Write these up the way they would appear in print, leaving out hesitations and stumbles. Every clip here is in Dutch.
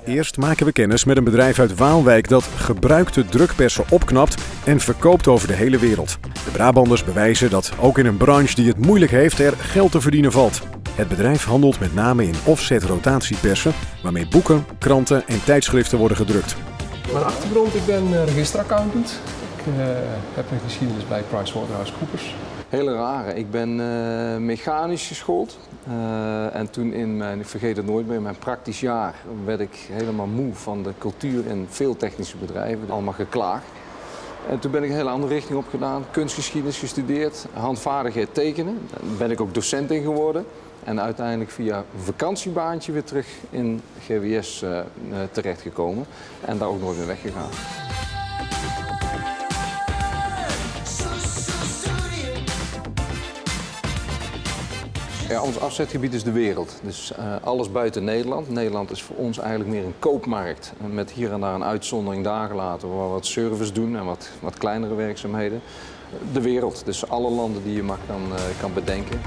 Eerst maken we kennis met een bedrijf uit Waalwijk dat gebruikte drukpersen opknapt en verkoopt over de hele wereld. De Brabanders bewijzen dat ook in een branche die het moeilijk heeft er geld te verdienen valt. Het bedrijf handelt met name in offset rotatiepersen waarmee boeken, kranten en tijdschriften worden gedrukt. Mijn achtergrond, ik ben registeraccountant. Ik heb een geschiedenis bij PricewaterhouseCoopers. Hele rare. Ik ben mechanisch geschoold en toen in mijn, ik vergeet het nooit meer, mijn praktisch jaar werd ik helemaal moe van de cultuur in veel technische bedrijven. Allemaal geklaagd. En toen ben ik een hele andere richting opgedaan. Kunstgeschiedenis gestudeerd, handvaardigheid tekenen. Daar ben ik ook docent in geworden. En uiteindelijk via een vakantiebaantje weer terug in GWS terechtgekomen. En daar ook nooit meer weggegaan. Ja, ons afzetgebied is de wereld. Dus alles buiten Nederland. Nederland is voor ons eigenlijk meer een koopmarkt. Met hier en daar een uitzondering daar gelaten waar we wat service doen en wat kleinere werkzaamheden. De wereld, dus alle landen die je maar kan bedenken.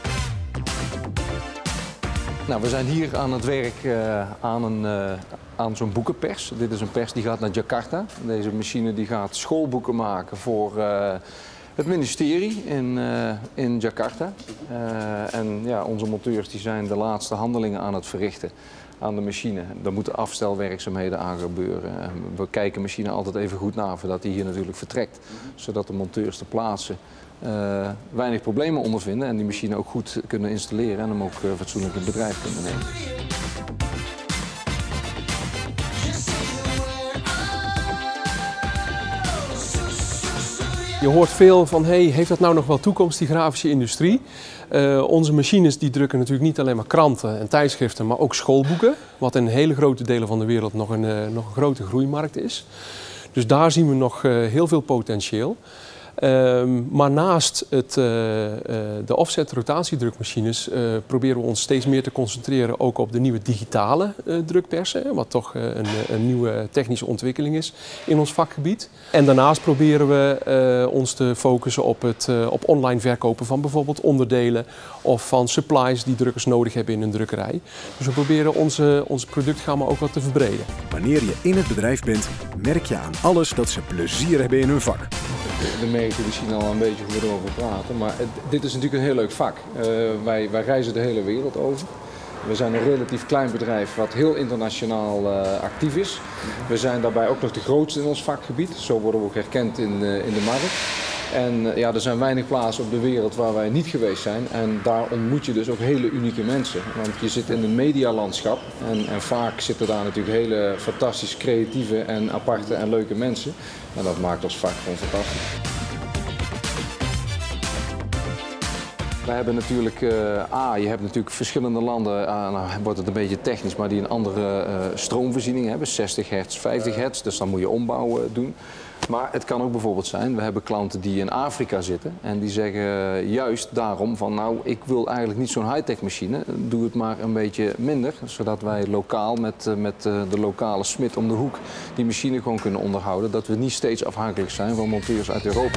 Nou, we zijn hier aan het werk aan zo'n boekenpers. Dit is een pers die gaat naar Jakarta. Deze machine die gaat schoolboeken maken voor het ministerie in Jakarta. En ja, onze monteurs die zijn de laatste handelingen aan het verrichten aan de machine. Daar moeten afstelwerkzaamheden aan gebeuren. We kijken de machine altijd even goed na voordat die hier natuurlijk vertrekt. Zodat de monteurs ter plaatse weinig problemen ondervinden en die machine ook goed kunnen installeren en hem ook fatsoenlijk in bedrijf kunnen nemen. Je hoort veel van, hey, heeft dat nou nog wel toekomst, die grafische industrie? Onze machines die drukken natuurlijk niet alleen maar kranten en tijdschriften, maar ook schoolboeken. Wat in hele grote delen van de wereld nog een grote groeimarkt is. Dus daar zien we nog heel veel potentieel. Maar naast de offset rotatiedrukmachines proberen we ons steeds meer te concentreren ook op de nieuwe digitale drukpersen, wat toch een nieuwe technische ontwikkeling is in ons vakgebied. En daarnaast proberen we ons te focussen op online verkopen van bijvoorbeeld onderdelen of van supplies die drukkers nodig hebben in een drukkerij. Dus we proberen onze productgamma ook wat te verbreden. Wanneer je in het bedrijf bent, merk je aan alles dat ze plezier hebben in hun vak. De merken die zien al een beetje hoe we erover praten, maar dit is natuurlijk een heel leuk vak. Wij reizen de hele wereld over. We zijn een relatief klein bedrijf wat heel internationaal actief is. We zijn daarbij ook nog de grootste in ons vakgebied. Zo worden we ook herkend in de markt. En ja, er zijn weinig plaatsen op de wereld waar wij niet geweest zijn. En daar ontmoet je dus ook hele unieke mensen. Want je zit in een medialandschap en vaak zitten daar natuurlijk hele fantastisch creatieve en aparte en leuke mensen. En dat maakt ons vak gewoon fantastisch. We hebben natuurlijk, je hebt natuurlijk verschillende landen, nou wordt het een beetje technisch, maar die een andere stroomvoorziening hebben, 60 hertz, 50 hertz, dus dan moet je ombouw doen. Maar het kan ook bijvoorbeeld zijn, we hebben klanten die in Afrika zitten en die zeggen juist daarom van nou, ik wil eigenlijk niet zo'n high-tech machine, doe het maar een beetje minder, zodat wij lokaal met de lokale smid om de hoek die machine gewoon kunnen onderhouden, dat we niet steeds afhankelijk zijn van monteurs uit Europa.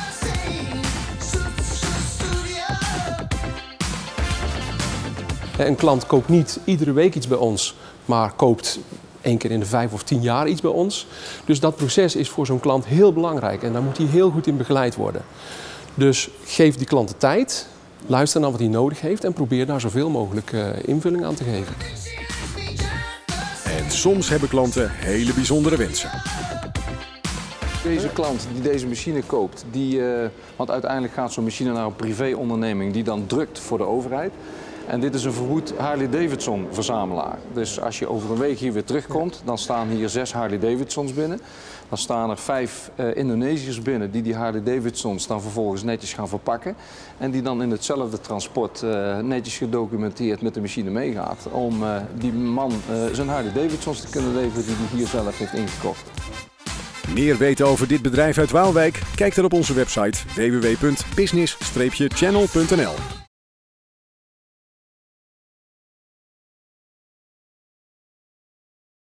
Een klant koopt niet iedere week iets bij ons, maar koopt 1 keer in de 5 of 10 jaar iets bij ons. Dus dat proces is voor zo'n klant heel belangrijk en daar moet hij heel goed in begeleid worden. Dus geef die klant de tijd, luister naar wat hij nodig heeft en probeer daar zoveel mogelijk invulling aan te geven. En soms hebben klanten hele bijzondere wensen. Deze klant die deze machine koopt, want uiteindelijk gaat zo'n machine naar een privéonderneming die dan drukt voor de overheid. En dit is een verwoed Harley-Davidson verzamelaar. Dus als je over een week hier weer terugkomt, dan staan hier 6 Harley-Davidsons binnen. Dan staan er 5 Indonesiërs binnen die Harley-Davidsons dan vervolgens netjes gaan verpakken. En die dan in hetzelfde transport netjes gedocumenteerd met de machine meegaat. Om die man zijn Harley-Davidsons te kunnen leveren die hij hier zelf heeft ingekocht. Meer weten over dit bedrijf uit Waalwijk? Kijk dan op onze website www.business-channel.nl.